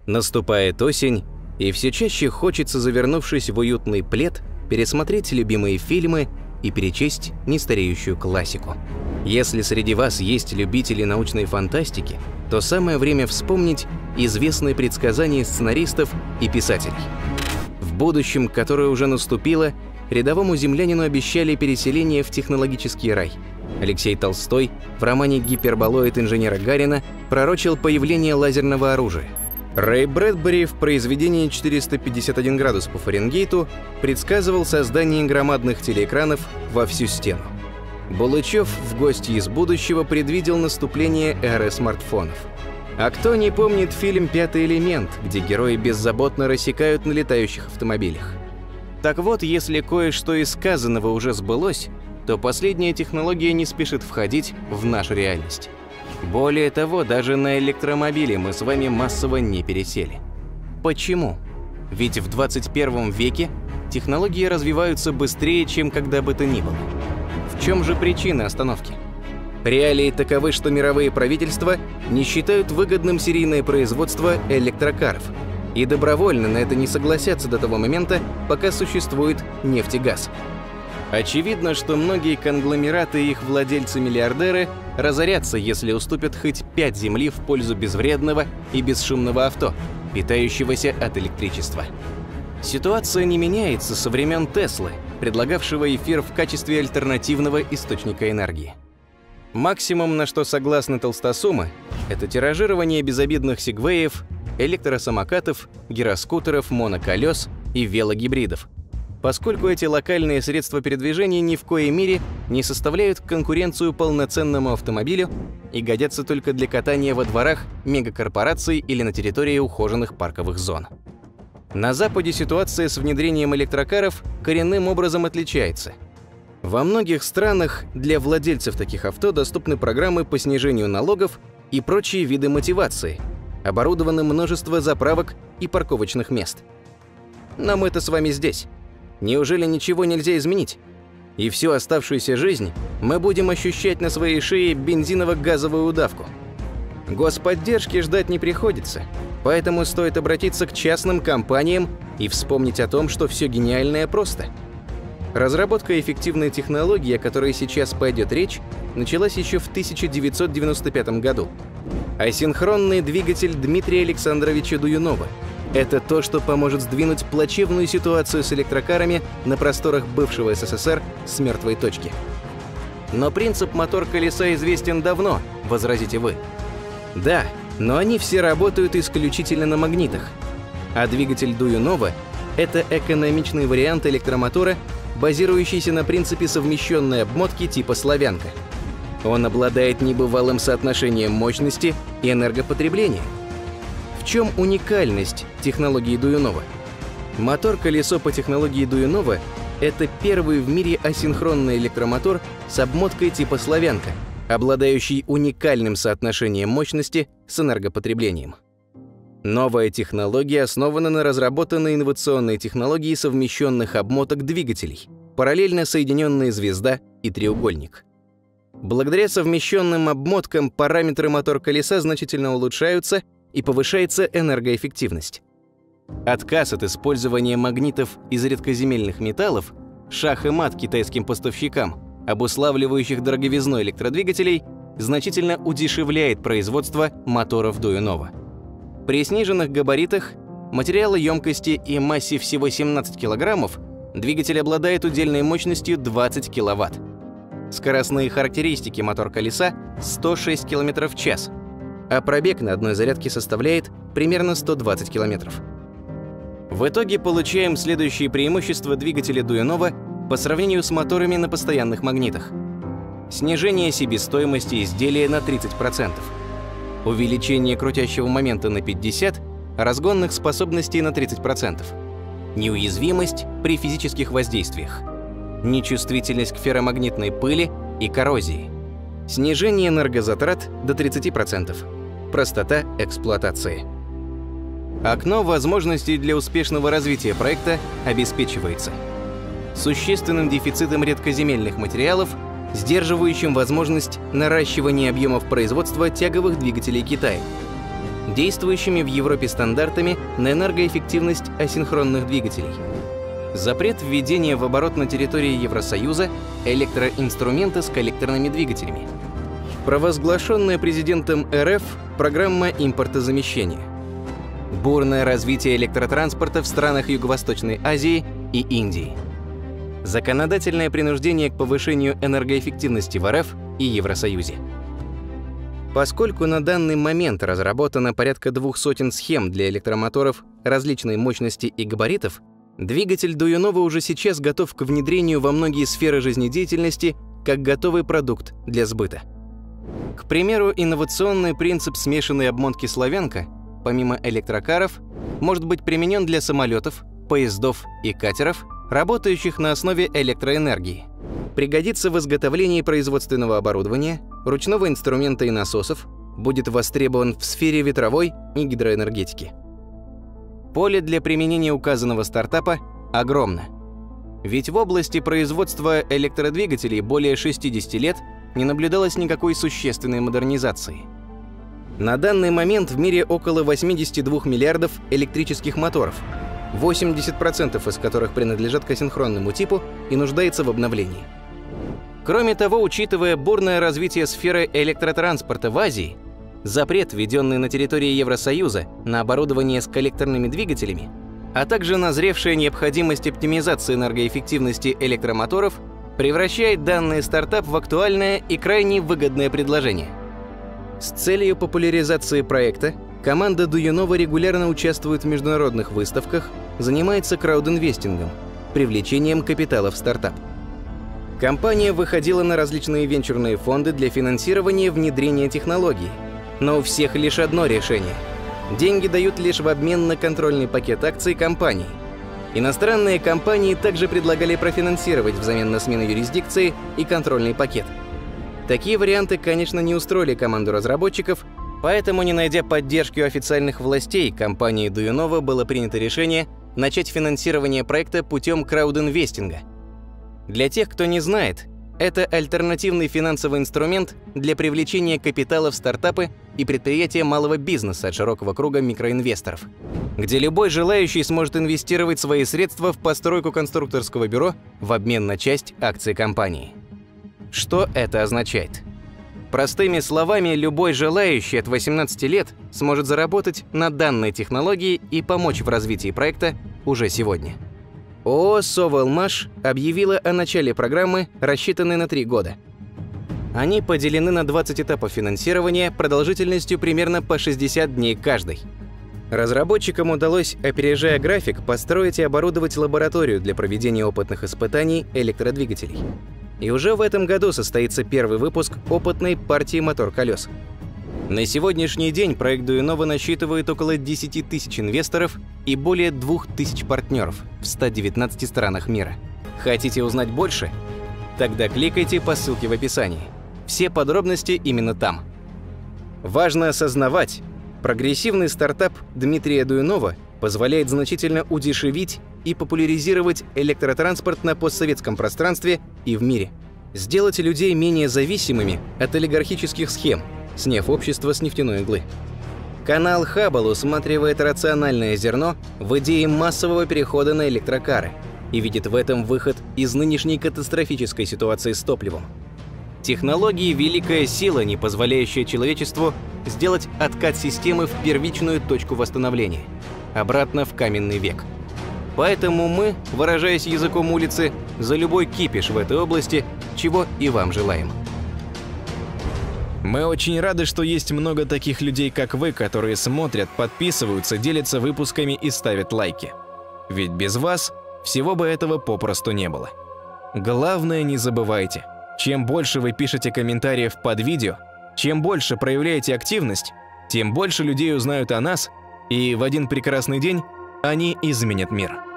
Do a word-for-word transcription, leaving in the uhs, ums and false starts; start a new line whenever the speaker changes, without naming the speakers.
Наступает осень, и все чаще хочется, завернувшись в уютный плед, пересмотреть любимые фильмы и перечесть нестареющую классику. Если среди вас есть любители научной фантастики, то самое время вспомнить известные предсказания сценаристов и писателей. В будущем, которое уже наступило, рядовому землянину обещали переселение в технологический рай. Алексей Толстой в романе «Гиперболоид» инженера Гарина пророчил появление лазерного оружия. Рэй Брэдбери в произведении «четыреста пятьдесят один градус по Фаренгейту» предсказывал создание громадных телеэкранов во всю стену. Булычев в «Гости из будущего» предвидел наступление эры смартфонов. А кто не помнит фильм «Пятый элемент», где герои беззаботно рассекают на летающих автомобилях? Так вот, если кое-что из сказанного уже сбылось, то последняя технология не спешит входить в нашу реальность. Более того, даже на электромобиле мы с вами массово не пересели. Почему? Ведь в двадцать первом веке технологии развиваются быстрее, чем когда бы то ни было. В чем же причина остановки? Реалии таковы, что мировые правительства не считают выгодным серийное производство электрокаров и добровольно на это не согласятся до того момента, пока существует нефть и газ. Очевидно, что многие конгломераты и их владельцы-миллиардеры разорятся, если уступят хоть пять земли в пользу безвредного и бесшумного авто, питающегося от электричества. Ситуация не меняется со времен Теслы, предлагавшего эфир в качестве альтернативного источника энергии. Максимум, на что согласны толстосумы, это тиражирование безобидных сегвеев, электросамокатов, гироскутеров, моноколес и велогибридов, поскольку эти локальные средства передвижения ни в коей мере не составляют конкуренцию полноценному автомобилю и годятся только для катания во дворах мегакорпораций или на территории ухоженных парковых зон. На Западе ситуация с внедрением электрокаров коренным образом отличается. Во многих странах для владельцев таких авто доступны программы по снижению налогов и прочие виды мотивации, оборудовано множество заправок и парковочных мест. Но мы-то с вами здесь. Неужели ничего нельзя изменить? И всю оставшуюся жизнь мы будем ощущать на своей шее бензиново-газовую удавку. Господдержки ждать не приходится, поэтому стоит обратиться к частным компаниям и вспомнить о том, что все гениальное просто. Разработка эффективной технологии, о которой сейчас пойдет речь, началась еще в тысяча девятьсот девяносто пятом году. Асинхронный двигатель Дмитрия Александровича Дуюнова. Это то, что поможет сдвинуть плачевную ситуацию с электрокарами на просторах бывшего СССР с мертвой точки. Но принцип мотор-колеса известен давно, возразите вы. Да, но они все работают исключительно на магнитах. А двигатель Дуюнова – это экономичный вариант электромотора, базирующийся на принципе совмещенной обмотки типа «Славянка». Он обладает небывалым соотношением мощности и энергопотребления. В чем уникальность технологии Дуюнова? Мотор-колесо по технологии Дуюнова – это первый в мире асинхронный электромотор с обмоткой типа «Славянка», обладающий уникальным соотношением мощности с энергопотреблением. Новая технология основана на разработанной инновационной технологии совмещенных обмоток двигателей, параллельно соединенные звезда и треугольник. Благодаря совмещенным обмоткам параметры мотор-колеса значительно улучшаются и повышается энергоэффективность. Отказ от использования магнитов из редкоземельных металлов, шах и мат китайским поставщикам, обуславливающих дороговизну электродвигателей, значительно удешевляет производство моторов Дуюнова. При сниженных габаритах, материалоемкости и массе всего семнадцать килограммов двигатель обладает удельной мощностью двадцать киловатт. Скоростные характеристики мотор-колеса – сто шесть километров в час, а пробег на одной зарядке составляет примерно сто двадцать километров. В итоге получаем следующие преимущества двигателя Дуюнова по сравнению с моторами на постоянных магнитах. Снижение себестоимости изделия на тридцать процентов. Увеличение крутящего момента на пятьдесят процентов, а разгонных способностей на тридцать процентов. Неуязвимость при физических воздействиях. Нечувствительность к ферромагнитной пыли и коррозии. Снижение энергозатрат до тридцати процентов. Простота эксплуатации. Окно возможностей для успешного развития проекта обеспечивается существенным дефицитом редкоземельных материалов, сдерживающим возможность наращивания объемов производства тяговых двигателей Китая, действующими в Европе стандартами на энергоэффективность асинхронных двигателей. Запрет введения в оборот на территории Евросоюза электроинструмента с коллекторными двигателями. Провозглашенная президентом эр эф программа импортозамещения. Бурное развитие электротранспорта в странах Юго-Восточной Азии и Индии. Законодательное принуждение к повышению энергоэффективности в эр эф и Евросоюзе. Поскольку на данный момент разработано порядка двух сотен схем для электромоторов различной мощности и габаритов, двигатель Дуюнова уже сейчас готов к внедрению во многие сферы жизнедеятельности как готовый продукт для сбыта. К примеру, инновационный принцип смешанной обмотки «Славянка», помимо электрокаров, может быть применен для самолетов, поездов и катеров, работающих на основе электроэнергии. Пригодится в изготовлении производственного оборудования, ручного инструмента и насосов, будет востребован в сфере ветровой и гидроэнергетики. Поле для применения указанного стартапа огромно. Ведь в области производства электродвигателей более шестидесяти лет не наблюдалось никакой существенной модернизации. На данный момент в мире около восьмидесяти двух миллиардов электрических моторов, восемьдесят процентов из которых принадлежат к асинхронному типу и нуждается в обновлении. Кроме того, учитывая бурное развитие сферы электротранспорта в Азии, запрет, введенный на территории Евросоюза на оборудование с коллекторными двигателями, а также назревшая необходимость оптимизации энергоэффективности электромоторов, превращает данный стартап в актуальное и крайне выгодное предложение. С целью популяризации проекта команда Дуюнова регулярно участвует в международных выставках, занимается краудинвестингом, привлечением капитала в стартап. Компания выходила на различные венчурные фонды для финансирования внедрения технологий, но у всех лишь одно решение. Деньги дают лишь в обмен на контрольный пакет акций компании. Иностранные компании также предлагали профинансировать взамен на смену юрисдикции и контрольный пакет. Такие варианты, конечно, не устроили команду разработчиков, поэтому, не найдя поддержки у официальных властей, компании Дуюнова было принято решение начать финансирование проекта путем краудинвестинга. Для тех, кто не знает, это альтернативный финансовый инструмент для привлечения капитала в стартапы и предприятия малого бизнеса от широкого круга микроинвесторов, где любой желающий сможет инвестировать свои средства в постройку конструкторского бюро в обмен на часть акций компании. Что это означает? Простыми словами, любой желающий от восемнадцати лет сможет заработать на данной технологии и помочь в развитии проекта уже сегодня. ООО «Совелмаш» объявила о начале программы, рассчитанной на три года. Они поделены на двадцать этапов финансирования продолжительностью примерно по шестьдесят дней каждый. Разработчикам удалось, опережая график, построить и оборудовать лабораторию для проведения опытных испытаний электродвигателей. И уже в этом году состоится первый выпуск опытной партии мотор-колес. На сегодняшний день проект Дуюнова насчитывает около десяти тысяч инвесторов и более двух тысяч партнеров в ста девятнадцати странах мира. Хотите узнать больше? Тогда кликайте по ссылке в описании. Все подробности именно там. Важно осознавать, прогрессивный стартап Дмитрия Дуюнова позволяет значительно удешевить и популяризировать электротранспорт на постсоветском пространстве и в мире. Сделать людей менее зависимыми от олигархических схем, сняв общество с нефтяной иглы. Канал Хаббл усматривает рациональное зерно в идее массового перехода на электрокары и видит в этом выход из нынешней катастрофической ситуации с топливом. Технологии – великая сила, не позволяющая человечеству сделать откат системы в первичную точку восстановления, обратно в каменный век. Поэтому мы, выражаясь языком улицы, за любой кипиш в этой области, чего и вам желаем.
Мы очень рады, что есть много таких людей, как вы, которые смотрят, подписываются, делятся выпусками и ставят лайки. Ведь без вас всего бы этого попросту не было. Главное, не забывайте, чем больше вы пишете комментариев под видео, чем больше проявляете активность, тем больше людей узнают о нас, и в один прекрасный день они изменят мир.